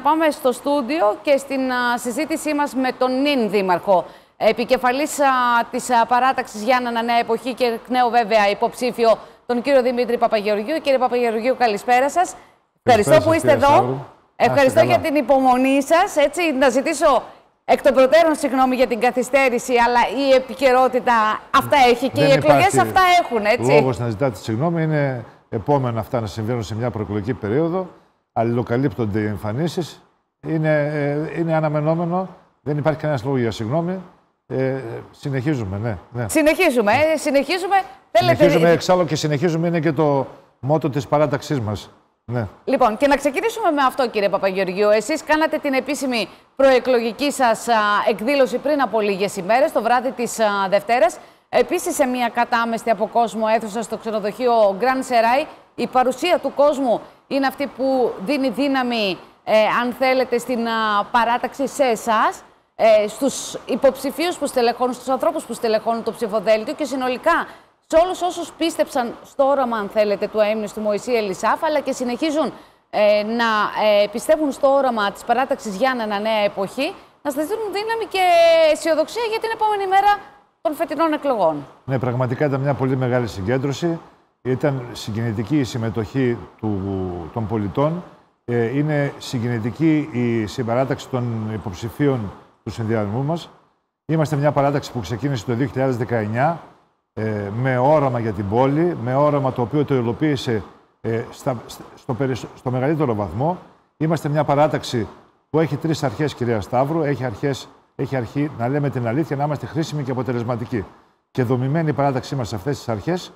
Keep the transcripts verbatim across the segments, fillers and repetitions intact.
πάμε στο στούντιο και στην α, συζήτησή μας με τον νυν δήμαρχο, επικεφαλής α, της α, παράταξης Γιάννενα Νέα Εποχή και εκ νέου βέβαια υποψήφιο, τον κύριο Δημήτρη Παπαγεωργίου. Κύριε Παπαγεωργίου, καλησπέρα σας. Ευχαριστώ που είστε εδώ. Σταύρου. Ευχαριστώ για την υπομονή σας. Έτσι, να ζητήσω εκ των προτέρων συγγνώμη για την καθυστέρηση, αλλά η επικαιρότητα αυτά έχει και δεν οι εκλογές αυτά έχουν. Έτσι. Λόγος να ζητάτε συγγνώμη, είναι επόμενα αυτά να συμβαίνουν σε μια προεκλογική περίοδο. Αλληλοκαλύπτονται οι εμφανίσεις. Είναι, ε, είναι αναμενόμενο. Δεν υπάρχει κανένας λόγο για συγγνώμη. Ε, συνεχίζουμε, ναι. ναι. Συνεχίζουμε, ε, συνεχίζουμε. Συνεχίζουμε, Θέλετε... εξάλλου και συνεχίζουμε είναι και το μότο της παράταξής μας. Ναι. Λοιπόν, και να ξεκινήσουμε με αυτό, κύριε Παπαγεωργίου. Εσείς κάνατε την επίσημη προεκλογική σας α, εκδήλωση πριν από λίγες ημέρες, το βράδυ της α, Δευτέρας. Επίσης, σε μια κατάμεστη από κόσμο αίθουσα στο ξενοδοχείο Grand Serai. Η παρουσία του κόσμου είναι αυτή που δίνει δύναμη, ε, αν θέλετε, στην α, παράταξη σε εσάς, ε, στους υποψηφίους που στελεχώνουν, στους ανθρώπους που στελεχώνουν το ψηφοδέλτιο και συνολικά σε όλους όσους πίστεψαν στο όραμα, αν θέλετε, του αείμνηστου Μωυσή Ελισάφ, αλλά και συνεχίζουν ε, να ε, πιστεύουν στο όραμα της παράταξης Γιάννενα Νέα Εποχή, να σας δίνουν δύναμη και αισιοδοξία για την επόμενη μέρα των φετινών εκλογών. Ναι, πραγματικά ήταν μια πολύ μεγάλη συγκέντρωση. Ήταν συγκινητική η συμμετοχή του, των πολιτών. Ε, είναι συγκινητική η συμπαράταξη των υποψηφίων του συνδυασμού μας. Είμαστε μια παράταξη που ξεκίνησε το δύο χιλιάδες δεκαεννιά. Ε, με όραμα για την πόλη, με όραμα το οποίο το υλοποίησε ε, στα, στο, περισ... στο μεγαλύτερο βαθμό. Είμαστε μια παράταξη που έχει τρεις αρχές, κυρία Σταύρου. Έχει, αρχές, έχει αρχή να λέμε την αλήθεια, να είμαστε χρήσιμοι και αποτελεσματικοί. Και δομημένη η παράταξή μας σε αυτές τις αρχές,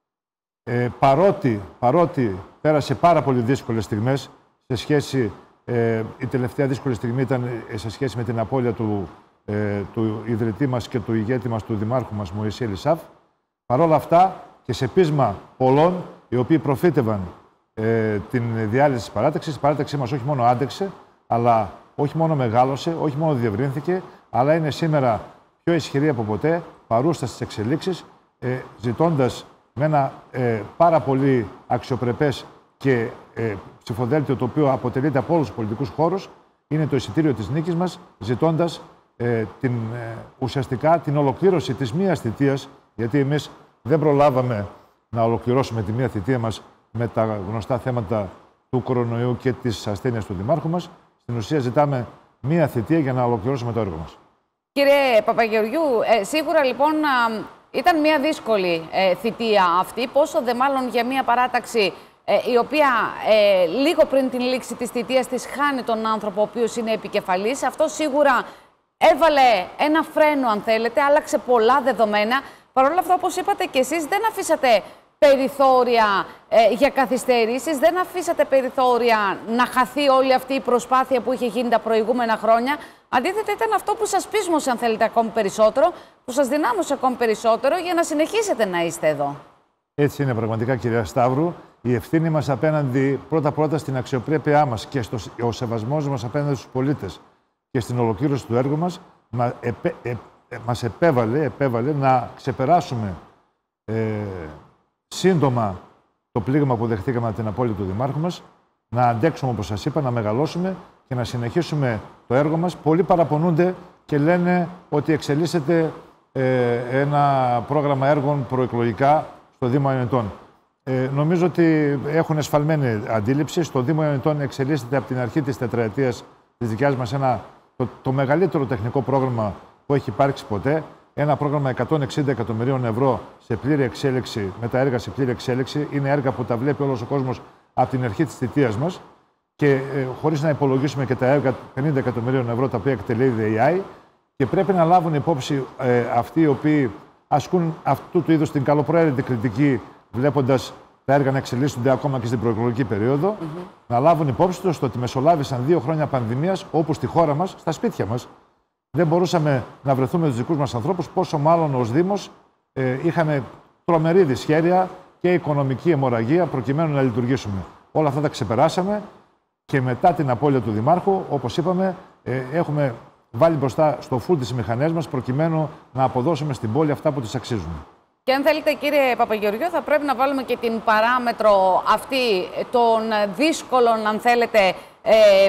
ε, παρότι, παρότι πέρασε πάρα πολύ δύσκολες στιγμές, σε σχέση, ε, η τελευταία δύσκολη στιγμή ήταν σε σχέση με την απώλεια του, ε, του ιδρυτή μας και του ηγέτη μας, του δημάρχου μας, Μωυσή Ελισάφ. Παρ' όλα αυτά και σε πείσμα πολλών, οι οποίοι προφήτευαν ε, την διάλυση της παράταξης, η παράταξή μας όχι μόνο άντεξε, αλλά όχι μόνο μεγάλωσε, όχι μόνο διευρύνθηκε, αλλά είναι σήμερα πιο ισχυρή από ποτέ, παρούστα στις εξελίξεις, ε, ζητώντας με ένα ε, πάρα πολύ αξιοπρεπές και ε, ψηφοδέλτιο το οποίο αποτελείται από όλους τους πολιτικούς χώρους, είναι το εισιτήριο της νίκης μας, ζητώντας ε, την, ε, ουσιαστικά την ολοκλήρωση της μίας θητείας, γιατί εμείς δεν προλάβαμε να ολοκληρώσουμε τη μία θητεία μας με τα γνωστά θέματα του κορονοϊού και της ασθένειας του δημάρχου μας. Στην ουσία ζητάμε μία θητεία για να ολοκληρώσουμε το έργο μας. Κύριε Παπαγεωργιού, ε, σίγουρα λοιπόν α, ήταν μία δύσκολη ε, θητεία αυτή, πόσο δε μάλλον για μία παράταξη ε, η οποία ε, λίγο πριν την λήξη της θητείας της χάνει τον άνθρωπο ο οποίος είναι επικεφαλής. Αυτό σίγουρα έβαλε ένα φρένο, αν θέλετε, άλλαξε πολλά δεδομένα. Παρ' όλα αυτά, όπως είπατε και εσείς, δεν αφήσατε περιθώρια ε, για καθυστερήσεις, δεν αφήσατε περιθώρια να χαθεί όλη αυτή η προσπάθεια που είχε γίνει τα προηγούμενα χρόνια. Αντίθετα, ήταν αυτό που σας πείσμωσε, αν θέλετε, ακόμη περισσότερο, που σας δυνάμωσε ακόμη περισσότερο για να συνεχίσετε να είστε εδώ. Έτσι είναι πραγματικά, κυρία Σταύρου. Η ευθύνη μας απέναντι πρώτα-πρώτα στην αξιοπρέπειά μας και στο, ο σεβασμός μας απέναντι στους πολίτες και στην ολοκλήρωση του έργου μας, μα, επέ, ε, ε, μας επέβαλε, επέβαλε να ξεπεράσουμε ε, σύντομα το πλήγμα που δεχτήκαμε από την απώλεια του δημάρχου μας, να αντέξουμε, όπως σας είπα, να μεγαλώσουμε και να συνεχίσουμε το έργο μας. Πολλοί παραπονούνται και λένε ότι εξελίσσεται ε, ένα πρόγραμμα έργων προεκλογικά στο Δήμο Ιωνιτών. Ε, νομίζω ότι έχουν εσφαλμένη αντίληψη. Στο Δήμο Ιωνιτών εξελίσσεται από την αρχή της τετραετίας της δικιάς μας ένα, το, το μεγαλύτερο τεχνικό πρόγραμμα που έχει υπάρξει ποτέ. Ένα πρόγραμμα εκατόν εξήντα εκατομμυρίων ευρώ σε πλήρη εξέλιξη, με τα έργα σε πλήρη εξέλιξη. Είναι έργα που τα βλέπει όλος ο κόσμος από την αρχή της θητείας μας. Και ε, χωρίς να υπολογίσουμε και τα έργα πενήντα εκατομμυρίων ευρώ τα οποία εκτελεί η ΔΕΙΑΗ. Και πρέπει να λάβουν υπόψη ε, αυτοί οι οποίοι ασκούν αυτού του είδους την καλοπροαίρετη κριτική, βλέποντας τα έργα να εξελίσσονται ακόμα και στην προεκλογική περίοδο, mm-hmm. να λάβουν υπόψη τους ότι μεσολάβησαν δύο χρόνια πανδημίας, όπου στη χώρα μας, στα σπίτια μας, δεν μπορούσαμε να βρεθούμε τους δικούς μας ανθρώπους, πόσο μάλλον ως Δήμος ε, είχαμε τρομερή δυσχέρεια και οικονομική αιμορραγία προκειμένου να λειτουργήσουμε. Όλα αυτά τα ξεπεράσαμε και μετά την απώλεια του Δημάρχου, όπως είπαμε, ε, έχουμε βάλει μπροστά στο φουλ τις μηχανές μας προκειμένου να αποδώσουμε στην πόλη αυτά που τις αξίζουν. Και αν θέλετε, κύριε Παπαγεωργιού, θα πρέπει να βάλουμε και την παράμετρο αυτή των δύσκολων, αν θέλετε, ε,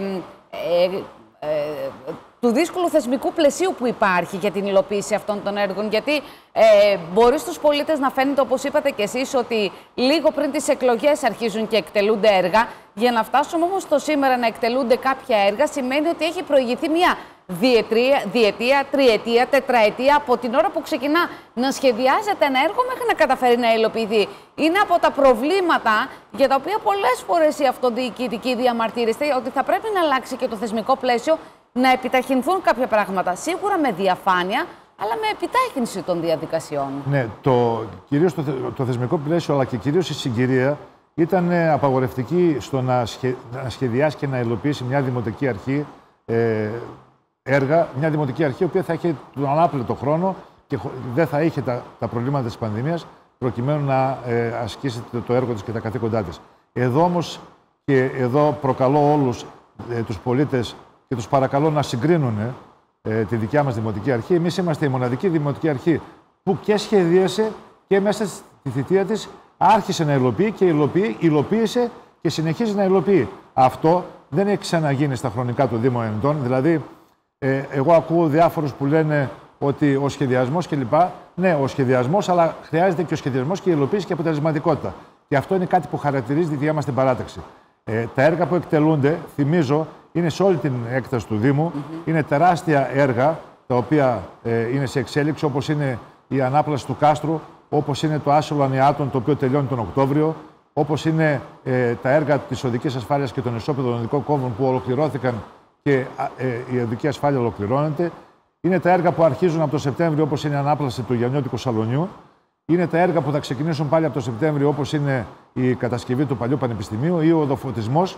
ε, ε, του δύσκολου θεσμικού πλαισίου που υπάρχει για την υλοποίηση αυτών των έργων. Γιατί ε, μπορεί στους πολίτες να φαίνεται, όπως είπατε και εσείς, ότι λίγο πριν τις εκλογές αρχίζουν και εκτελούνται έργα. Για να φτάσουμε όμως το σήμερα να εκτελούνται κάποια έργα, σημαίνει ότι έχει προηγηθεί μια διετία, διετία, τριετία, τετραετία από την ώρα που ξεκινά να σχεδιάζεται ένα έργο μέχρι να καταφέρει να υλοποιηθεί. Είναι από τα προβλήματα για τα οποία πολλές φορές οι αυτοδιοικητικοί διαμαρτύρεστε ότι θα πρέπει να αλλάξει και το θεσμικό πλαίσιο, να επιταχυνθούν κάποια πράγματα. Σίγουρα με διαφάνεια, αλλά με επιτάχυνση των διαδικασιών. Ναι, το, κυρίως το, το θεσμικό πλαίσιο, αλλά και κυρίως η συγκυρία ήταν απαγορευτική στο να, σχε, να σχεδιάσει και να υλοποιήσει μια δημοτική αρχή ε, έργα, μια δημοτική αρχή η οποία θα είχε τον ανάπλητο χρόνο και δεν θα είχε τα, τα προβλήματα της πανδημίας προκειμένου να ε, ασκήσει το έργο της και τα καθήκοντά της. Εδώ όμως, και εδώ προκαλώ όλους ε, τους πολίτες και τους παρακαλώ να συγκρίνουν ε, τη δικιά μας δημοτική αρχή. Εμείς είμαστε η μοναδική δημοτική αρχή που και σχεδίασε και μέσα στη θητεία της άρχισε να υλοποιεί και υλοποιεί, υλοποίησε και συνεχίζει να υλοποιεί. Αυτό δεν έχει ξαναγίνει στα χρονικά του Δήμου Ενετών. Δηλαδή, ε, εγώ ακούω διάφορους που λένε ότι ο σχεδιασμός κλπ. Ναι, ο σχεδιασμός, αλλά χρειάζεται και ο σχεδιασμός και η υλοποίηση και αποτελεσματικότητα. Και αυτό είναι κάτι που χαρακτηρίζει τη δικιά μας την παράταξη. Ε, τα έργα που εκτελούνται, θυμίζω, είναι σε όλη την έκταση του Δήμου. Mm-hmm. Είναι τεράστια έργα τα οποία ε, είναι σε εξέλιξη, όπως είναι η ανάπλαση του κάστρου, όπως είναι το άσυλο Ανιάτων, το οποίο τελειώνει τον Οκτώβριο, όπως είναι ε, τα έργα της οδικής ασφάλειας και των ισόπεδων οδικών κόμβων που ολοκληρώθηκαν και ε, η οδική ασφάλεια ολοκληρώνεται. Είναι τα έργα που αρχίζουν από το Σεπτέμβριο, όπως είναι η ανάπλαση του Γιαννιώτικου Σαλονιού. Είναι τα έργα που θα ξεκινήσουν πάλι από το Σεπτέμβριο, όπως είναι η κατασκευή του παλιού Πανεπιστημίου ή ο οδοφωτισμός.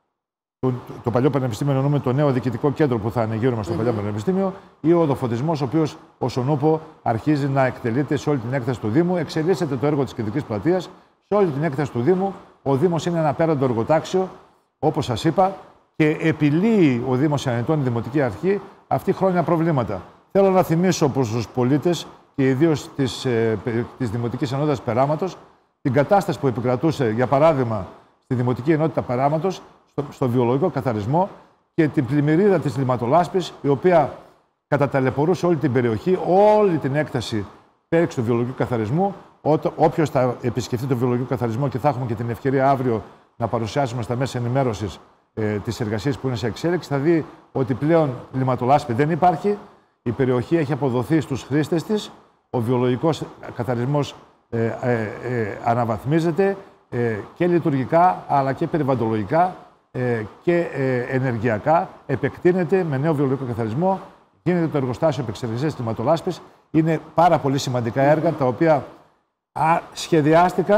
Το, το παλιό Πανεπιστήμιο εννοούμε το νέο διοικητικό κέντρο που θα είναι γύρω μας στο mm-hmm. παλιό Πανεπιστήμιο, ή ο οδοφωτισμός, ο οποίος όσον ούπο αρχίζει να εκτελείται σε όλη την έκταση του Δήμου. Εξελίσσεται το έργο της Κεντρικής Πλατείας σε όλη την έκταση του Δήμου. Ο Δήμος είναι ένα απέραντο εργοτάξιο, όπως σας είπα, και επιλύει ο Δήμος Ενετών, η Δημοτική Αρχή, αυτή χρόνια προβλήματα. Θέλω να θυμίσω προς τους πολίτες και ιδίως της, ε, της Δημοτικής Ενότητας Περάματος την κατάσταση που επικρατούσε, για παράδειγμα, στη Δημοτική Ενότητα Περάματος, στο, στο βιολογικό καθαρισμό και την πλημμυρίδα της λιματολάσπης, η οποία καταταλαιπωρούσε όλη την περιοχή, όλη την έκταση πέριξ του βιολογικού καθαρισμού. Όποιος θα επισκεφτεί το βιολογικό καθαρισμό, και θα έχουμε και την ευκαιρία αύριο να παρουσιάσουμε στα μέσα ενημέρωσης ε, τις εργασίες που είναι σε εξέλιξη, θα δει ότι πλέον λιματολάσπη δεν υπάρχει. Η περιοχή έχει αποδοθεί στους χρήστες της. Ο βιολογικός καθαρισμός ε, ε, ε, αναβαθμίζεται ε, και λειτουργικά αλλά και περιβαλλοντολογικά ε, και ε, ενεργειακά. Επεκτείνεται με νέο βιολογικό καθαρισμό. Γίνεται το εργοστάσιο επεξεργασίας της λιματολάσπης. Είναι πάρα πολύ σημαντικά έργα τα οποία α, σχεδιάστηκαν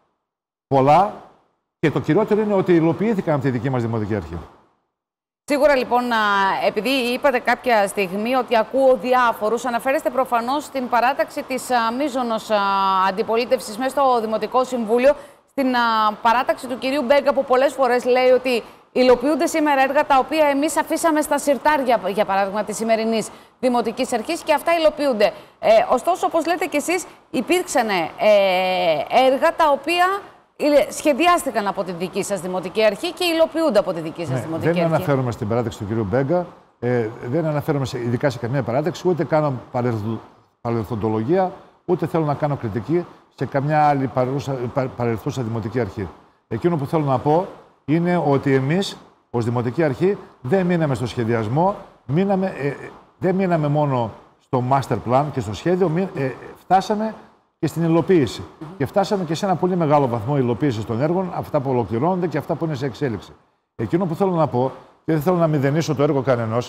πολλά και το κυριότερο είναι ότι υλοποιήθηκαν από τη δική μας Δημοτική Αρχή. Σίγουρα λοιπόν, επειδή είπατε κάποια στιγμή ότι ακούω διάφορους, αναφέρεστε προφανώς στην παράταξη της μείζωνος αντιπολίτευσης μέσα στο Δημοτικό Συμβούλιο, στην παράταξη του κυρίου Μπέγκα που πολλές φορές λέει ότι υλοποιούνται σήμερα έργα τα οποία εμείς αφήσαμε στα συρτάρια, για παράδειγμα, της σημερινής Δημοτικής Αρχής και αυτά υλοποιούνται. Ε, ωστόσο, όπως λέτε κι εσείς, υπήρξαν ε, έργα τα οποία σχεδιάστηκαν από τη δική σας Δημοτική Αρχή και υλοποιούνται από τη δική σας ναι, Δημοτική δεν Αρχή. Δεν αναφέρομαι στην παράταξη του κ. Μπέγκα, ε, δεν αναφέρομαι σε, ειδικά σε καμία παράταξη, ούτε κάνω παρελθοντολογία, ούτε θέλω να κάνω κριτική σε καμιά άλλη παρελθούσα Δημοτική Αρχή. Εκείνο που θέλω να πω είναι ότι εμείς, ως Δημοτική Αρχή, δεν μείναμε στο σχεδιασμό, μείναμε, ε, δεν μείναμε μόνο στο master plan και στο σχέδιο, μη, ε, φτάσαμε και στην υλοποίηση. Mm-hmm. Και φτάσαμε και σε ένα πολύ μεγάλο βαθμό υλοποίηση των έργων, αυτά που ολοκληρώνονται και αυτά που είναι σε εξέλιξη. Εκείνο που θέλω να πω, και δεν θέλω να μηδενίσω το έργο κανενός,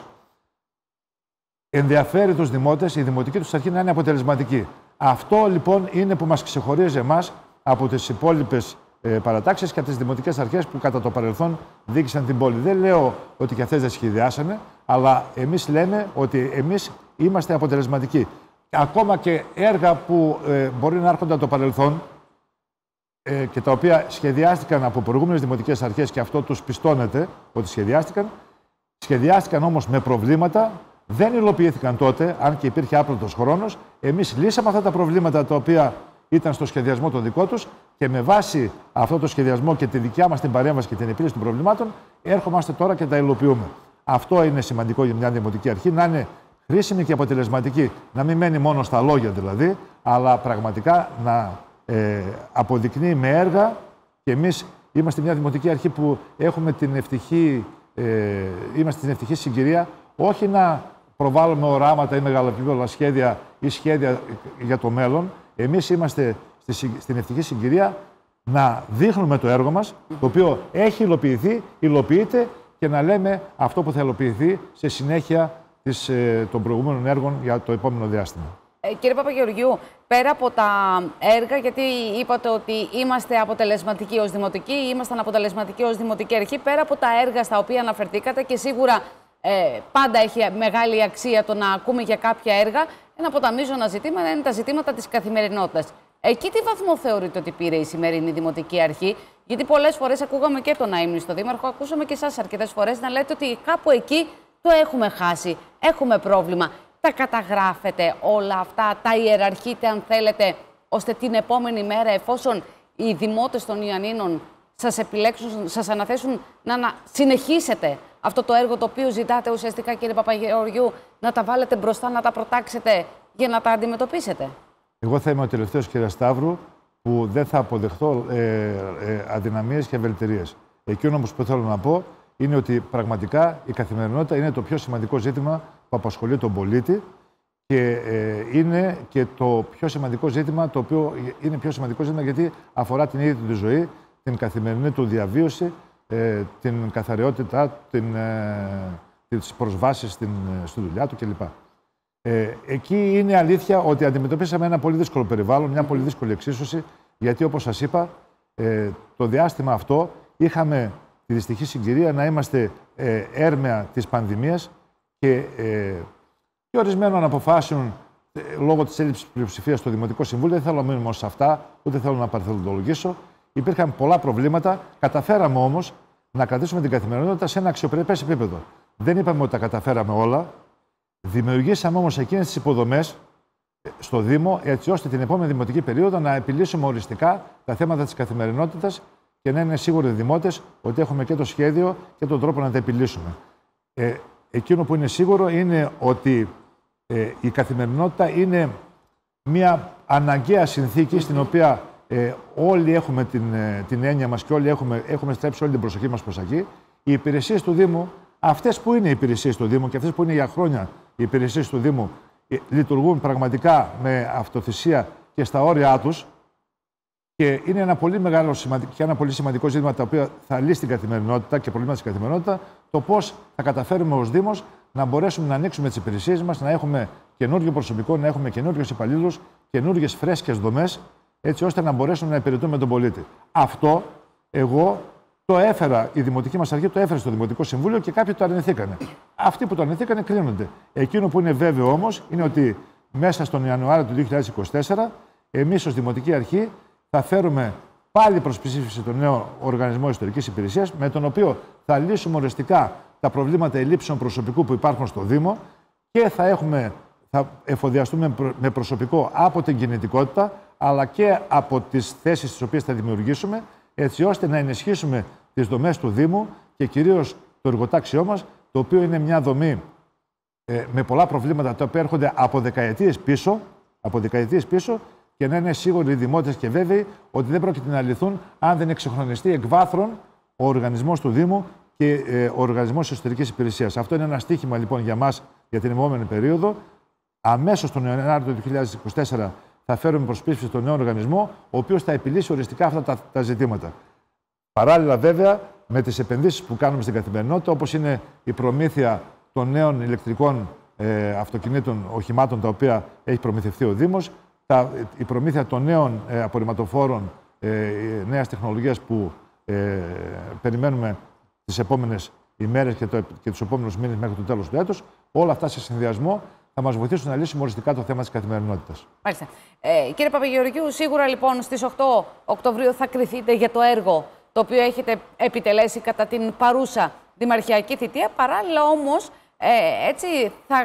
ενδιαφέρει τους δημότες η δημοτική τους αρχή να είναι αποτελεσματική. Αυτό λοιπόν είναι που μας ξεχωρίζει εμάς από τις υπόλοιπες ε, παρατάξεις και από τις δημοτικές αρχές που κατά το παρελθόν διοίκησαν την πόλη. Δεν λέω ότι και αυτές δεν σχεδιάσανε, αλλά εμείς λέμε ότι εμείς είμαστε αποτελεσματικοί. Ακόμα και έργα που ε, μπορεί να έρχονται από το παρελθόν ε, και τα οποία σχεδιάστηκαν από προηγούμενες δημοτικές αρχές και αυτό τους πιστώνεται ότι σχεδιάστηκαν, σχεδιάστηκαν όμως με προβλήματα, δεν υλοποιήθηκαν τότε, αν και υπήρχε άπλωτος χρόνος. Εμείς λύσαμε αυτά τα προβλήματα τα οποία ήταν στο σχεδιασμό το δικό τους και με βάση αυτό το σχεδιασμό και τη δικιά μας την παρέμβαση και την επίλυση των προβλημάτων έρχομαστε τώρα και τα υλοποιούμε. Αυτό είναι σημαντικό για μια δημοτική αρχή, να είναι χρήσιμη και αποτελεσματική. Να μην μένει μόνο στα λόγια δηλαδή, αλλά πραγματικά να ε, αποδεικνύει με έργα. Και εμείς είμαστε μια δημοτική αρχή που έχουμε την ευτυχή, ε, είμαστε την ευτυχή συγκυρία, όχι να προβάλλουμε οράματα ή μεγαλοπίβολα σχέδια ή σχέδια για το μέλλον. Εμείς είμαστε στη, στην ευτυχή συγκυρία να δείχνουμε το έργο μας, το οποίο έχει υλοποιηθεί, υλοποιείται, και να λέμε αυτό που θα υλοποιηθεί σε συνέχεια της, ε, των προηγούμενων έργων για το επόμενο διάστημα. Ε, κύριε Παπαγεωργιού, πέρα από τα έργα, γιατί είπατε ότι είμαστε αποτελεσματικοί ως δημοτικοί, ήμασταν αποτελεσματικοί ως δημοτική αρχή, πέρα από τα έργα στα οποία αναφερθήκατε, και σίγουρα ε, πάντα έχει μεγάλη αξία το να ακούμε για κάποια έργα, ένα από τα μείζωνα ζητήματα είναι τα ζητήματα της καθημερινότητας. Εκεί τι βαθμό θεωρείτε ότι πήρε η σημερινή δημοτική αρχή? Γιατί πολλές φορές ακούγαμε και τον αείμνηστο δήμαρχο, ακούσαμε και εσάς αρκετές φορές να λέτε ότι κάπου εκεί το έχουμε χάσει, έχουμε πρόβλημα. Τα καταγράφετε όλα αυτά, τα ιεραρχείτε αν θέλετε, ώστε την επόμενη μέρα, εφόσον οι δημότες των Ιωαννίνων σας επιλέξουν, σας αναθέσουν να, να συνεχίσετε αυτό το έργο το οποίο ζητάτε ουσιαστικά, κύριε Παπαγεωργιού, να τα βάλετε μπροστά, να τα προτάξετε για να τα αντιμετωπίσετε? Εγώ θα είμαι ο τελευταίος, κύριε Σταύρου, που δεν θα αποδεχτώ ε, ε, αδυναμίες και ευελιτερίες. Εκείνο όμως που θέλω να πω είναι ότι πραγματικά η καθημερινότητα είναι το πιο σημαντικό ζήτημα που απασχολεί τον πολίτη, και ε, είναι και το πιο σημαντικό ζήτημα, το οποίο είναι πιο σημαντικό ζήτημα γιατί αφορά την ίδια του τη ζωή, την καθημερινή του διαβίωση, ε, την καθαριότητα, την, ε, τις προσβάσεις στην, στη δουλειά του κλπ. Ε, εκεί είναι αλήθεια ότι αντιμετωπίσαμε ένα πολύ δύσκολο περιβάλλον, μια πολύ δύσκολη εξίσωση, γιατί όπως σας είπα, ε, το διάστημα αυτό είχαμε τη δυστυχή συγκυρία να είμαστε ε, έρμεα της πανδημίας και, ε, και ορισμένων αποφάσεων ε, λόγω της έλλειψης πλειοψηφίας στο Δημοτικό Συμβούλιο. Δεν θέλω να μείνουμε σε αυτά, ούτε θέλω να παρθελοντολογήσω. Υπήρχαν πολλά προβλήματα. Καταφέραμε όμως να κρατήσουμε την καθημερινότητα σε ένα αξιοπρεπές επίπεδο. Δεν είπαμε ότι τα καταφέραμε όλα. Δημιουργήσαμε όμως εκείνες τις υποδομές στο Δήμο, έτσι ώστε την επόμενη δημοτική περίοδο να επιλύσουμε οριστικά τα θέματα της καθημερινότητας και να είναι σίγουροι οι δημότες ότι έχουμε και το σχέδιο και τον τρόπο να τα επιλύσουμε. Ε, εκείνο που είναι σίγουρο είναι ότι ε, η καθημερινότητα είναι μια αναγκαία συνθήκη στην οποία ε, όλοι έχουμε την, ε, την έννοια μας και όλοι έχουμε, έχουμε στρέψει όλη την προσοχή μας προς εκεί. Οι υπηρεσίες του Δήμου, αυτές που είναι οι υπηρεσίες του Δήμου και αυτές που είναι για χρόνια οι υπηρεσίες του Δήμου, ε, λειτουργούν πραγματικά με αυτοθυσία και στα όρια τους. Και είναι ένα πολύ μεγάλο και ένα πολύ σημαντικό ζήτημα το οποίο θα λύσει την καθημερινότητα και προβλήματα στην καθημερινότητα, το πώς θα καταφέρουμε ως Δήμος να μπορέσουμε να ανοίξουμε τις υπηρεσίες μας, να έχουμε καινούργιο προσωπικό, να έχουμε καινούργιους υπαλλήλους, καινούργιες φρέσκες δομές, έτσι ώστε να μπορέσουμε να υπηρετούμε τον πολίτη. Αυτό εγώ το έφερα, η δημοτική μας αρχή το έφερε στο Δημοτικό Συμβούλιο και κάποιοι το αρνηθήκανε. Αυτοί που το αρνηθήκανε κρίνονται. Εκείνο που είναι βέβαιο όμως είναι ότι μέσα στον Ιανουάριο του δύο χιλιάδες είκοσι τέσσερα εμείς ως Δημοτική Αρχή θα φέρουμε πάλι προς ψήφιση τον νέο Οργανισμό Ιστορικής Υπηρεσίας, με τον οποίο θα λύσουμε οριστικά τα προβλήματα ελλείψεων προσωπικού που υπάρχουν στο Δήμο και θα, έχουμε, θα εφοδιαστούμε με προσωπικό από την κινητικότητα, αλλά και από τις θέσεις τις οποίες θα δημιουργήσουμε, έτσι ώστε να ενισχύσουμε τις δομές του Δήμου και κυρίως το εργοτάξιό μας, το οποίο είναι μια δομή ε, με πολλά προβλήματα τα οποία έρχονται από δεκαετίες πίσω, από δεκαετίες πίσω, και να είναι σίγουροι οι δημότες και βέβαιοι ότι δεν πρόκειται να λυθούν αν δεν εξυγχρονιστεί εκ βάθρων ο οργανισμός του Δήμου και ε, ο Οργανισμός Εσωτερικής Υπηρεσίας. Αυτό είναι ένα στίχημα λοιπόν για μας για την επόμενη περίοδο. Αμέσως τον Ιανουάριο του δύο χιλιάδες είκοσι τέσσερα θα φέρουμε προς ψήφιση τον νέο οργανισμό, ο οποίος θα επιλύσει οριστικά αυτά τα, τα ζητήματα. Παράλληλα, βέβαια, με τις επενδύσεις που κάνουμε στην καθημερινότητα, όπως είναι η προμήθεια των νέων ηλεκτρικών ε, αυτοκινήτων, οχημάτων, τα οποία έχει προμηθευτεί ο Δήμος, τα, η προμήθεια των νέων ε, απορριμματοφόρων ε, νέας τεχνολογίας που ε, περιμένουμε τις επόμενες ημέρες και, το, και τους επόμενους μήνες μέχρι το τέλος του έτους, όλα αυτά σε συνδυασμό θα μας βοηθήσουν να λύσουμε οριστικά το θέμα της καθημερινότητας. Μάλιστα. Ε, κύριε Παπαγεωργιού, σίγουρα λοιπόν στις οκτώ Οκτωβρίου θα κριθείτε για το έργο το οποίο έχετε επιτελέσει κατά την παρούσα δημαρχιακή θητεία. Παράλληλα όμως, ε, έτσι, θα,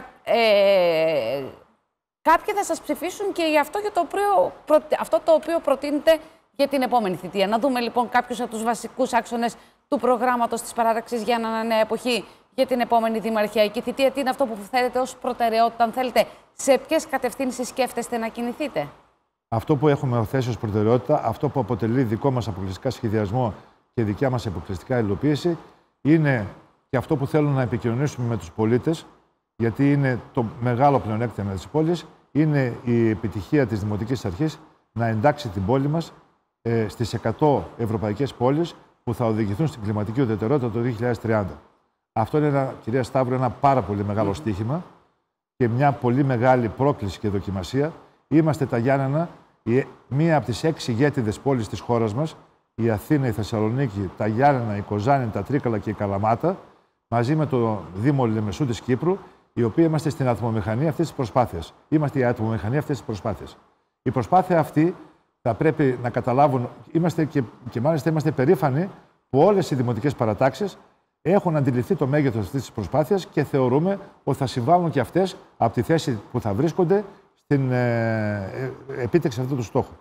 ε, κάποιοι θα σας ψηφίσουν και για αυτό, για το οποίο, προ, αυτό το οποίο προτείνετε για την επόμενη θητεία. Να δούμε λοιπόν κάποιους από τους βασικούς άξονες του προγράμματος της παράταξης για μια νέα εποχή. για την επόμενη δημαρχιακή θητεία? Τι είναι αυτό που θέλετε ως προτεραιότητα, αν θέλετε, σε ποιες κατευθύνσεις σκέφτεστε να κινηθείτε? Αυτό που έχουμε θέσει ως προτεραιότητα, αυτό που αποτελεί δικό μας αποκλειστικά σχεδιασμό και δικιά μας αποκλειστικά υλοποίηση, είναι και αυτό που θέλω να επικοινωνήσουμε με τους πολίτες, γιατί είναι το μεγάλο πλεονέκτημα της πόλης, είναι η επιτυχία της Δημοτικής Αρχής να εντάξει την πόλη μας ε, στις εκατό ευρωπαϊκές πόλεις που θα οδηγηθούν στην κλιματική ουδετερότητα το δύο χιλιάδες τριάντα. Αυτό είναι, ένα, κυρία Σταύρου, ένα πάρα πολύ μεγάλο στοίχημα και μια πολύ μεγάλη πρόκληση και δοκιμασία. Είμαστε τα Γιάννενα, η, μία από τις έξι ηγέτιδες πόλεις της χώρας μας, η Αθήνα, η Θεσσαλονίκη, τα Γιάννενα, η Κοζάνη, τα Τρίκαλα και η Καλαμάτα, μαζί με το Δήμο Λεμεσού της Κύπρου, οι οποίοι είμαστε στην ατμομηχανία αυτής της προσπάθειας. Είμαστε η ατμομηχανία αυτής της προσπάθειας. Η προσπάθεια αυτή θα πρέπει να καταλάβουν, είμαστε και, και μάλιστα είμαστε περήφανοι που όλες οι δημοτικές παρατάξεις έχουν αντιληφθεί το μέγεθος αυτής της προσπάθειας και θεωρούμε ότι θα συμβάλλουν και αυτές από τη θέση που θα βρίσκονται στην ε, ε, επίτευξη αυτού του στόχου.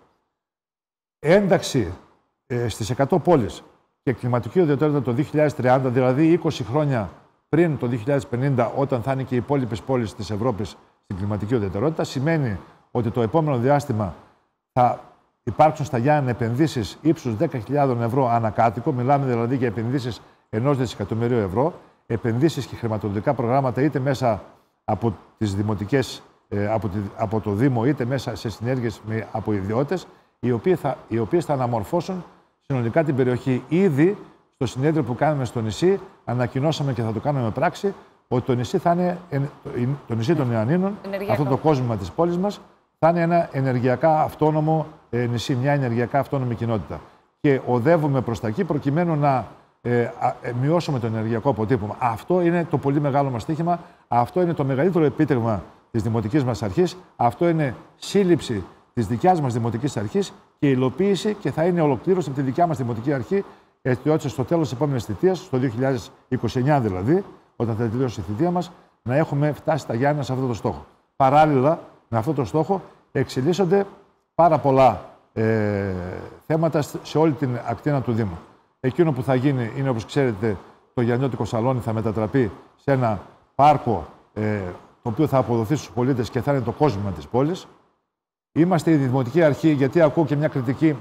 Ένταξη ε, στις εκατό πόλεις και κλιματική ουδετερότητα το δύο χιλιάδες τριάντα, δηλαδή είκοσι χρόνια πριν το δύο χιλιάδες πενήντα, όταν θα είναι και οι υπόλοιπες πόλεις της Ευρώπης στην κλιματική ουδετερότητα, σημαίνει ότι το επόμενο διάστημα θα υπάρξουν στα Γιάννενα επενδύσεις ύψους δέκα χιλιάδες ευρώ ανακάτοικο. Μιλάμε δηλαδή για επενδύσεις ενός δισεκατομμυρίου ευρώ, επενδύσεις και χρηματοδοτικά προγράμματα είτε μέσα από τις δημοτικές, από, τη, από το Δήμο, είτε μέσα σε συνέργειες με, από ιδιώτες, οι, οποίοι θα, οι οποίες θα αναμορφώσουν συνολικά την περιοχή. Ήδη στο συνέδριο που κάναμε στο νησί, ανακοινώσαμε και θα το κάνουμε πράξη, ότι το νησί, θα είναι, το νησί των Ιωαννίνων, αυτό το κόσμημα της πόλης μας, θα είναι ένα ενεργειακά αυτόνομο ε, νησί, μια ενεργειακά αυτόνομη κοινότητα. Και οδεύουμε προς τα εκεί προκειμένου να ε, α, ε, μειώσουμε το ενεργειακό αποτύπωμα. Αυτό είναι το πολύ μεγάλο μας στοίχημα. Αυτό είναι το μεγαλύτερο επίτευγμα της Δημοτικής μας Αρχής. Αυτό είναι σύλληψη της δικιάς μας Δημοτικής Αρχής και υλοποίηση και θα είναι ολοκλήρωση από τη δικιά μας Δημοτική Αρχή, έτσι ώστε στο τέλος της επόμενης θητείας, στο δύο χιλιάδες είκοσι εννιά δηλαδή, όταν θα τελειώσει η θητεία μας, να έχουμε φτάσει στα Γιάννενα σε αυτό το στόχο. Παράλληλα με αυτό το στόχο εξελίσσονται πάρα πολλά ε, θέματα σε όλη την ακτίνα του Δήμου. Εκείνο που θα γίνει είναι, όπως ξέρετε, το Γιαννιώτικο Σαλόνι θα μετατραπεί σε ένα πάρκο ε, το οποίο θα αποδοθεί στους πολίτες και θα είναι το κόσμημα της πόλης. Είμαστε η Δημοτική Αρχή, γιατί ακούω και μια κριτική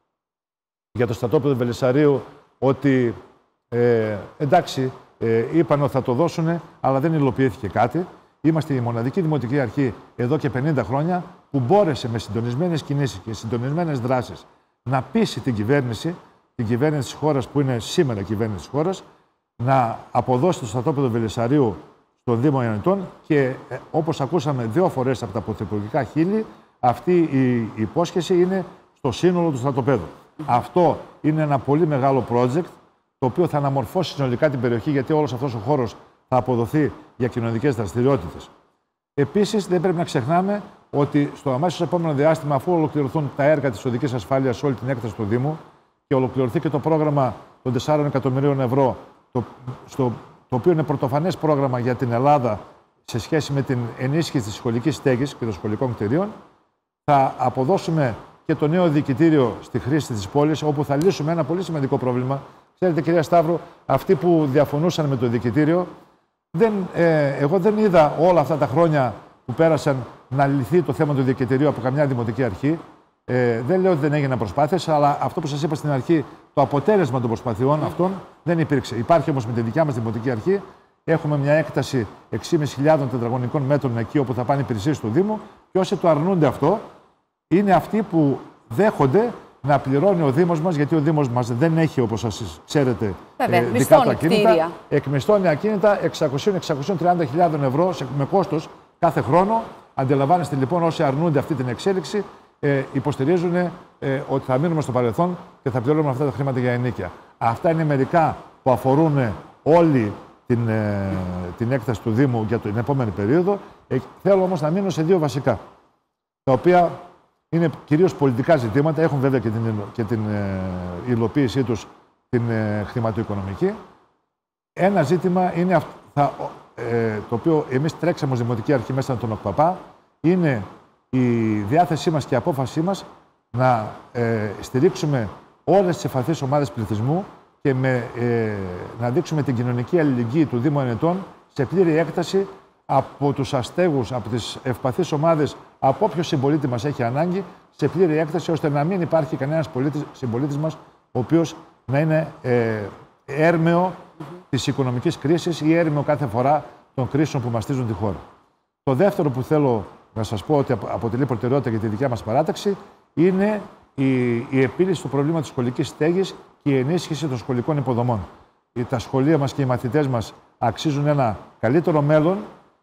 για το στρατόπεδο Βελισσαρίου, ότι ε, εντάξει, ε, είπαν ότι θα το δώσουν, αλλά δεν υλοποιήθηκε κάτι. Είμαστε η μοναδική Δημοτική Αρχή εδώ και πενήντα χρόνια που μπόρεσε με συντονισμένες κινήσεις και συντονισμένες δράσεις να πείσει την κυβέρνηση, την κυβέρνηση της χώρας που είναι σήμερα η κυβέρνηση της χώρας, να αποδώσει το στρατόπεδο Βελισσαρίου στον Δήμο Ιωαννιτών και ε, όπως ακούσαμε δύο φορές από τα πρωθυπουργικά χείλη, αυτή η υπόσχεση είναι στο σύνολο του στρατοπέδου. Mm-hmm. Αυτό είναι ένα πολύ μεγάλο project, το οποίο θα αναμορφώσει συνολικά την περιοχή, γιατί όλος αυτός ο χώρος θα αποδοθεί για κοινωνικές δραστηριότητες. Επίσης, δεν πρέπει να ξεχνάμε ότι στο αμέσως επόμενο διάστημα, αφού ολοκληρωθούν τα έργα της οδικής ασφάλειας σε όλη την έκταση του Δήμου και ολοκληρωθεί και το πρόγραμμα των τεσσάρων εκατομμυρίων ευρώ, το, στο, το οποίο είναι πρωτοφανές πρόγραμμα για την Ελλάδα σε σχέση με την ενίσχυση της σχολικής στέγης και των σχολικών κτηρίων, θα αποδώσουμε και το νέο διοικητήριο στη χρήση της πόλης, όπου θα λύσουμε ένα πολύ σημαντικό πρόβλημα. Ξέρετε, κυρία Σταύρου, αυτοί που διαφωνούσαν με το διοικητήριο, δεν, ε, εγώ δεν είδα όλα αυτά τα χρόνια που πέρασαν να λυθεί το θέμα του διοικητηρίου από καμιά δημοτική αρχή. Ε, δεν λέω ότι δεν έγιναν προσπάθειες, αλλά αυτό που σας είπα στην αρχή, το αποτέλεσμα των προσπαθειών αυτών δεν υπήρξε. Υπάρχει όμως με τη δικιά μας δημοτική αρχή. Έχουμε μια έκταση έξι χιλιάδες πεντακόσια τετραγωνικών μέτρων εκεί όπου θα πάνε υπηρεσίες του Δήμου και όσοι το αρνούνται αυτό είναι αυτοί που δέχονται να πληρώνει ο Δήμος μας, γιατί ο Δήμος μας δεν έχει, όπως σας ξέρετε, Βέβαια, ε, δικά του ακίνητα. Εκμισθώνει ακίνητα εξακόσιες με εξακόσιες τριάντα χιλιάδες ευρώ με κόστος κάθε χρόνο. Αντιλαμβάνεστε λοιπόν, όσοι αρνούνται αυτή την εξέλιξη, ε, υποστηρίζουν ε, ότι θα μείνουμε στο παρελθόν και θα πληρώνουμε αυτά τα χρήματα για ενοίκια. Αυτά είναι μερικά που αφορούν όλη την, ε, την έκταση του Δήμου για την επόμενη περίοδο. Ε, θέλω όμως να μείνω σε δύο βασικά, τα οποία είναι κυρίως πολιτικά ζητήματα, έχουν βέβαια και την, και την ε, υλοποίησή τους την ε, χρηματοοικονομική. Ένα ζήτημα είναι αυ, θα, ε, το οποίο εμείς τρέξαμε ως Δημοτική Αρχή μέσα από τον ΟΚΠΑΠΑ, είναι η διάθεσή μας και η απόφασή μας να ε, στηρίξουμε όλες τις ευπαθείς ομάδες πληθυσμού και με, ε, να δείξουμε την κοινωνική αλληλεγγύη του Δήμου Ενετών σε πλήρη έκταση από τους αστέγους, από τις ευπαθείς ομάδες, από όποιο συμπολίτη μας έχει ανάγκη, σε πλήρη έκταση, ώστε να μην υπάρχει κανένας συμπολίτης μας ο οποίος να είναι ε, έρμεο mm-hmm. της οικονομικής κρίσης ή έρμεο κάθε φορά των κρίσεων που μαστίζουν τη χώρα. Το δεύτερο που θέλω να σας πω ότι αποτελεί προτεραιότητα για τη δικιά μας παράταξη είναι η, η επίλυση του προβλήματος της σχολικής στέγης και η ενίσχυση των σχολικών υποδομών. Τα σχολεία μας και οι μαθητές μας αξίζουν ένα καλύτερο μέλλον.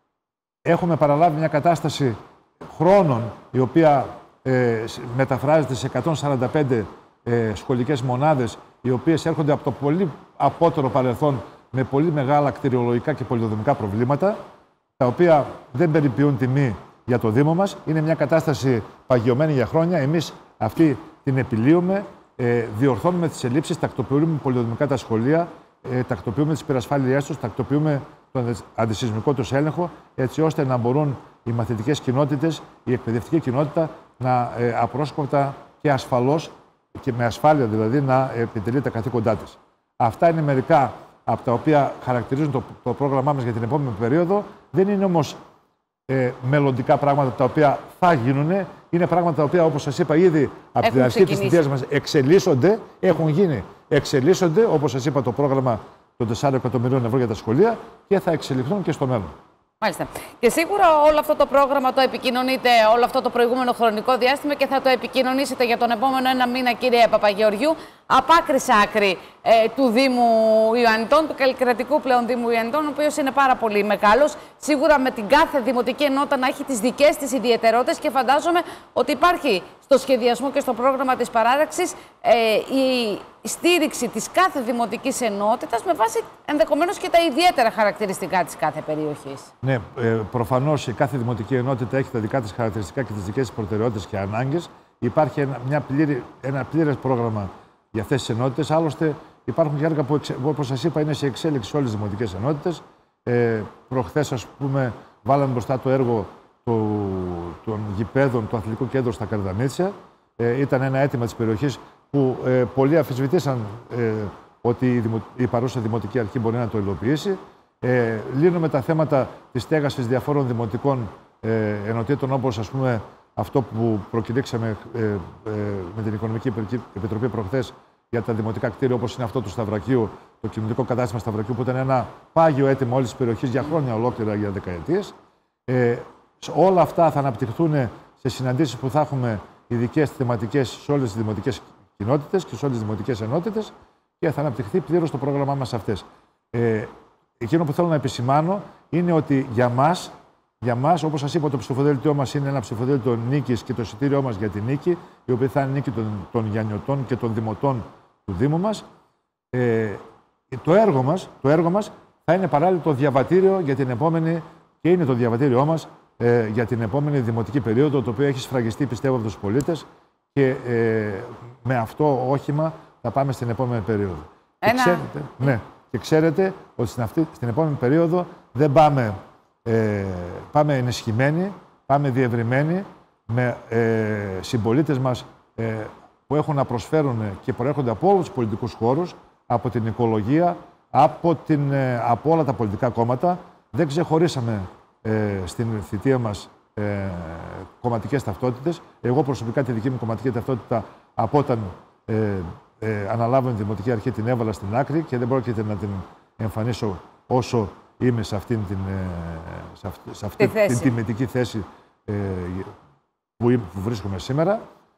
Έχουμε παραλάβει μια κατάσταση χρόνων η οποία ε, μεταφράζεται σε εκατόν σαράντα πέντε ε, σχολικές μονάδες, οι οποίες έρχονται από το πολύ απότερο παρελθόν με πολύ μεγάλα κτηριολογικά και πολυδομικά προβλήματα, τα οποία δεν περιποιούν τιμή για το Δήμο μας. Είναι μια κατάσταση παγιωμένη για χρόνια. Εμείς αυτή την επιλύουμε, ε, διορθώνουμε τις ελλείψεις, τακτοποιούμε πολυδομικά τα σχολεία, ε, τακτοποιούμε τις υπερασφάλειές τους, τακτοποιούμε τον αντισυσμικό τους έλεγχο, έτσι ώστε να μπορούν οι μαθητικές κοινότητες, η εκπαιδευτική κοινότητα να ε, απρόσκοπτα και ασφαλώς και με ασφάλεια δηλαδή να επιτελεί τα καθήκοντά της. Αυτά είναι μερικά από τα οποία χαρακτηρίζουν το, το πρόγραμμά μας για την επόμενη περίοδο. Δεν είναι όμως ε, μελλοντικά πράγματα τα οποία θα γίνουν. Είναι πράγματα τα οποία, όπως σας είπα ήδη από την αρχή της θητείας μας, εξελίσσονται, έχουν γίνει, εξελίσσονται, όπως σας είπα, το πρόγραμμα των τεσσάρων εκατομμυρίων ευρώ για τα σχολεία και θα εξελιχθούν και στο μέλλον. Μάλιστα. Και σίγουρα όλο αυτό το πρόγραμμα το επικοινωνείτε όλο αυτό το προηγούμενο χρονικό διάστημα και θα το επικοινωνήσετε για τον επόμενο ένα μήνα, κύριε Παπαγεωργιού, απ' άκρη σ' άκρη ε, του Δήμου Ιωαννητών, του καλλικρατικού πλέον Δήμου Ιωαννητών, ο οποίος είναι πάρα πολύ μεγάλος. Σίγουρα με την κάθε δημοτική ενότητα να έχει τις δικές της ιδιαιτερότητες και φαντάζομαι ότι υπάρχει στο σχεδιασμό και στο πρόγραμμα της παράταξης ε, η στήριξη της κάθε δημοτικής ενότητας με βάση ενδεχομένως και τα ιδιαίτερα χαρακτηριστικά της κάθε περιοχής. Ναι, ε, προφανώς η κάθε δημοτική ενότητα έχει τα δικά της χαρακτηριστικά και τις δικές της προτεραιότητες και ανάγκες. Υπάρχει ένα, μια πλήρη, ένα πλήρες πρόγραμμα για αυτές τις ενότητες. Άλλωστε, υπάρχουν και έργα που, όπως σας είπα, είναι σε εξέλιξη σε όλες τις δημοτικές ενότητες. Ε, προχθές, ας πούμε, βάλαμε μπροστά το έργο του, των γηπέδων του Αθλητικού Κέντρου στα Καρδανίτσια. Ε, ήταν ένα αίτημα της περιοχής που ε, πολλοί αμφισβητήσαν ε, ότι η, δημο, η παρούσα Δημοτική Αρχή μπορεί να το υλοποιήσει. Ε, λύνουμε τα θέματα της στέγασης διαφόρων δημοτικών ε, ενωτήτων, όπως ας πούμε αυτό που προκηρύξαμε ε, ε, με την Οικονομική Επιτροπή προχθές για τα δημοτικά κτίρια, όπως είναι αυτό του Σταυρακίου, το κοινωνικό κατάστημα Σταυρακίου, που ήταν ένα πάγιο αίτημα όλης της περιοχής για χρόνια ολόκληρα, για δεκαετίες. Ε, όλα αυτά θα αναπτυχθούν σε συναντήσεις που θα έχουμε ειδικές θεματικές σε όλες τις δημοτικές κοινότητες και σε όλες τις δημοτικές ενότητες και θα αναπτυχθεί πλήρως το πρόγραμμά μας αυτές. Ε, εκείνο που θέλω να επισημάνω είναι ότι για μας, για μας, όπως σας είπα, το ψηφοδέλτιό μας είναι ένα ψηφοδέλτιο νίκης και το εισιτήριό μας για τη νίκη, η οποία θα είναι νίκη των, των Γιαννιωτών και των Δημοτών του Δήμου μας. Ε, το, έργο μας το έργο μας θα είναι παράλληλα το διαβατήριο για την επόμενη, και είναι το διαβατήριό μας ε, για την επόμενη δημοτική περίοδο, το οποίο έχει σφραγιστεί, πιστεύω, από τους πολίτες και ε, με αυτό όχημα θα πάμε στην επόμενη περίοδο. Ένα... Και, ξέρετε, ναι, και ξέρετε ότι στην, αυτή, στην επόμενη περίοδο δεν πάμε, ε, πάμε ενισχυμένοι, πάμε διευρυμένοι με ε, συμπολίτες μας ε, που έχουν να προσφέρουν και προέρχονται από όλους τους πολιτικούς χώρους, από την οικολογία, από, την, ε, από όλα τα πολιτικά κόμματα. Δεν ξεχωρίσαμε ε, στην θητεία μας ε, κομματικές ταυτότητες. Εγώ προσωπικά τη δική μου κομματική ταυτότητα από όταν ε, ε, αναλάβω την Δημοτική Αρχή την έβαλα στην άκρη και δεν πρόκειται να την εμφανίσω όσο είμαι σε αυτήν την, ε, σε αυτή, σε αυτή την τιμητική θέση ε, που, που βρίσκομαι σήμερα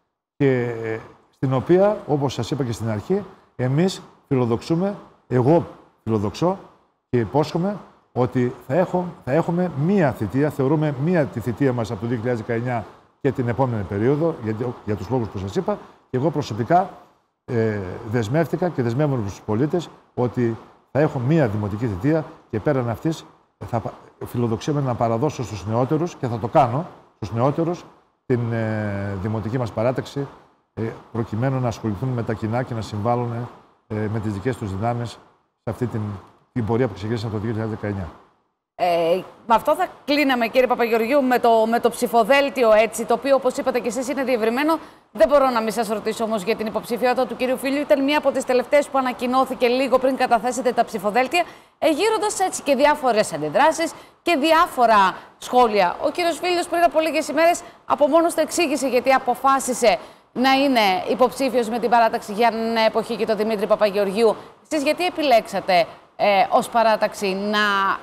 και ε, στην οποία, όπως σας είπα και στην αρχή, εμείς φιλοδοξούμε, εγώ φιλοδοξώ και υπόσχομαι ότι θα, έχω, θα έχουμε μία θητεία, θεωρούμε μία τη θητεία μας από το δύο χιλιάδες δεκαεννιά και την επόμενη περίοδο, για, για τους λόγους που σας είπα, και εγώ προσωπικά ε, δεσμεύτηκα και δεσμεύομαι στους πολίτες ότι θα έχω μία δημοτική θητεία και πέραν αυτής θα φιλοδοξούμε να παραδώσω στους νεότερους και θα το κάνω στους νεότερους την ε, δημοτική μας παράταξη ε, προκειμένου να ασχοληθούν με τα κοινά και να συμβάλλουν ε, με τις δικές τους δυνάμεις σε αυτή την, την πορεία που ξεκίνησαμε το δύο χιλιάδες δεκαεννιά. Ε, με αυτό θα κλείναμε, κύριε Παπαγεωργίου, με το, με το ψηφοδέλτιο, έτσι, το οποίο, όπως είπατε και εσείς, είναι διευρυμένο. Δεν μπορώ να μην σας ρωτήσω όμως για την υποψηφιότητα του κύριου Φίλιου. Ήταν μία από τις τελευταίες που ανακοινώθηκε λίγο πριν καταθέσετε τα ψηφοδέλτια, εγείροντας έτσι και διάφορες αντιδράσεις και διάφορα σχόλια. Ο κύριος Φίλιος πριν από λίγες ημέρες από μόνος του εξήγησε γιατί αποφάσισε να είναι υποψήφιος με την παράταξη για την εποχή και τον Δημήτρη Παπαγεωργίου. Εσείς γιατί επιλέξατε ε, ως παράταξη να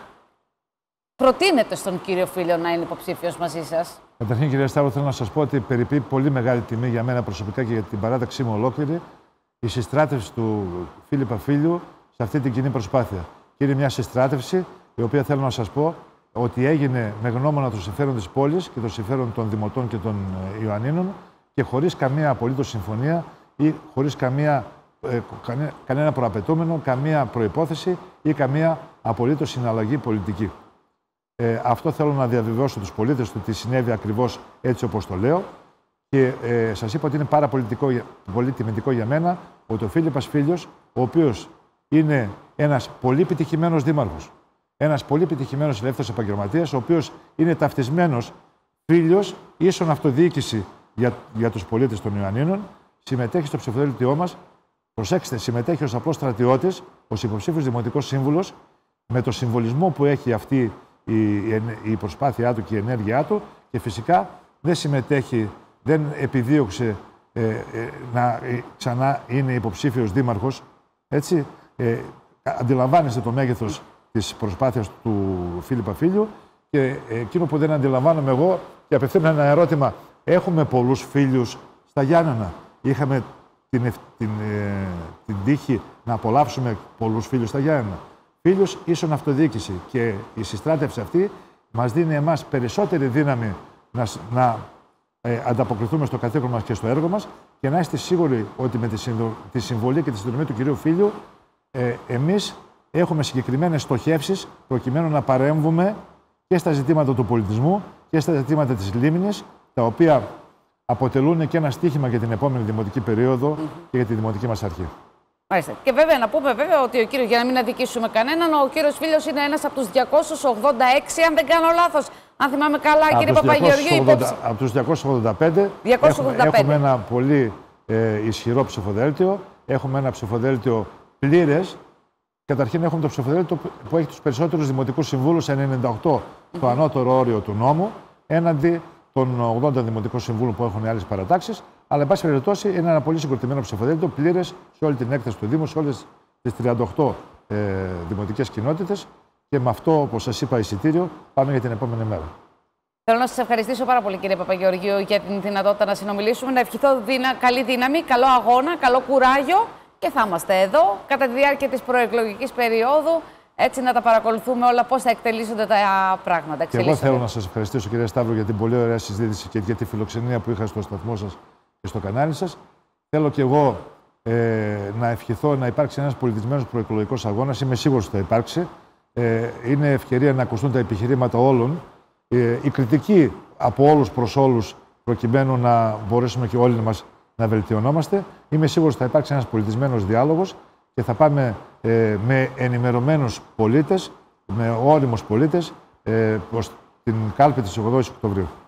προτείνετε στον κύριο Φίλιο να είναι υποψήφιος μαζί σας? Καταρχήν, κυρία Σταύρο, θέλω να σας πω ότι περιποιεί πολύ μεγάλη τιμή για μένα προσωπικά και για την παράταξή μου ολόκληρη η συστράτευση του Φίλιππα Φίλιου σε αυτή την κοινή προσπάθεια. Και είναι μια συστράτευση η οποία θέλω να σας πω ότι έγινε με γνώμονα το συμφέρον της πόλης και το συμφέρον των δημοτών και των Ιωαννίνων και χωρίς καμία απολύτως συμφωνία ή χωρίς καμία, ε, κανέ, κανένα προαπαιτούμενο, καμία προϋπόθεση ή καμία απολύτως συναλλαγή πολιτική. Ε, αυτό θέλω να διαβεβαιώσω τους πολίτες του ότι συνέβη ακριβώς έτσι όπως το λέω και ε, σας είπα ότι είναι πάρα πολιτικό, πολύ τιμητικό για μένα ότι ο Φίλιππας Φίλιος, ο οποίος είναι ένας πολύ επιτυχημένος δήμαρχος, ένας πολύ επιτυχημένος ελεύθερος επαγγελματίας, ο οποίος είναι ταυτισμένος φίλιος ίσον αυτοδιοίκηση για, για τους πολίτες των Ιωαννίνων, συμμετέχει στο ψηφοδέλτιό μας. Προσέξτε, συμμετέχει ως απλός στρατιώτης, ως υποψήφιος δημοτικός σύμβουλος, με το συμβολισμό που έχει αυτή η, η προσπάθειά του και η ενέργειά του και φυσικά δεν συμμετέχει, δεν επιδίωξε ε, ε, να ε, ξανά είναι υποψήφιος δήμαρχος. Έτσι, ε, αντιλαμβάνεστε το μέγεθος της προσπάθειας του Φίλιππα Φίλιου και εκείνο που δεν αντιλαμβάνομαι εγώ και απευθύνω ένα ερώτημα. Έχουμε πολλούς φίλους στα Γιάννενα. Είχαμε την, την, ε, την τύχη να απολαύσουμε πολλούς φίλους στα Γιάννενα. Φίλους ίσον αυτοδιοίκηση και η συστράτευση αυτή μας δίνει εμάς περισσότερη δύναμη να, να ε, ανταποκριθούμε στο καθήκον μας και στο έργο μας και να είστε σίγουροι ότι με τη, συνδο, τη συμβολή και τη συνδρομή του κυρίου Φίλιου ε, εμείς έχουμε συγκεκριμένες στοχεύσεις προκειμένου να παρέμβουμε και στα ζητήματα του πολιτισμού και στα ζητήματα της λίμνης, τα οποία αποτελούν και ένα στίχημα για την επόμενη δημοτική περίοδο mm-hmm. και για τη δημοτική μας αρχή. Μάλιστα. Και βέβαια να πούμε βέβαια ότι ο κύριος, για να μην αδικήσουμε κανέναν, ο κύριος Φίλιος είναι ένας από τους διακόσιους ογδόντα έξι, αν δεν κάνω λάθος. Αν θυμάμαι καλά, από κύριε Παπαγεωργίου, υπόψη. Από τους διακόσιους ογδόντα πέντε, διακόσιους ογδόντα πέντε. Έχουμε, έχουμε ένα πολύ ε, ισχυρό ψηφοδέλτιο. Έχουμε ένα ψηφοδέλτιο πλήρες. Καταρχήν έχουμε το ψηφοδέλτιο που έχει τους περισσότερους δημοτικούς συμβούλους, ενενήντα οκτώ mm-hmm. το ανώτερο όριο του νόμου, έναντι των ογδόντα δημοτικών συμβούλων που έχουν άλλες παρατάξεις. Αλλά, εν πάση περιπτώσει, είναι ένα πολύ συγκροτημένο ψηφοδέλτιο, πλήρες σε όλη την έκταση του Δήμου, σε όλες τις τριάντα οκτώ ε, δημοτικές κοινότητες. Και με αυτό, όπως σας είπα, εισιτήριο, πάμε για την επόμενη μέρα. Θέλω να σας ευχαριστήσω πάρα πολύ, κύριε Παπαγεωργίου, για την δυνατότητα να συνομιλήσουμε. Να ευχηθώ δυνα... καλή δύναμη, καλό αγώνα, καλό κουράγιο και θα είμαστε εδώ κατά τη διάρκεια της προεκλογικής περίοδου. Έτσι να τα παρακολουθούμε όλα, πώς θα εκτελήσονται τα πράγματα. Και εγώ θέλω να σας ευχαριστήσω, κυρία Σταύρο, για την πολύ ωραία συζήτηση και για τη φιλοξενία που είχα στο σταθμό σας και στο κανάλι σας. Θέλω και εγώ ε, να ευχηθώ να υπάρξει ένας πολιτισμένος προεκλογικός αγώνας. Είμαι σίγουρος ότι θα υπάρξει. Ε, είναι ευκαιρία να ακουστούν τα επιχειρήματα όλων. Ε, η κριτική από όλους προς όλους, προκειμένου να μπορέσουμε και όλοι μας να βελτιωνόμαστε. Είμαι σίγουρος ότι θα υπάρξει ένας πολιτισμένος διάλογος και θα πάμε ε, με ενημερωμένους πολίτες, με όριμους πολίτες, ε, προς την κάλπη της ογδόης Οκτωβρίου.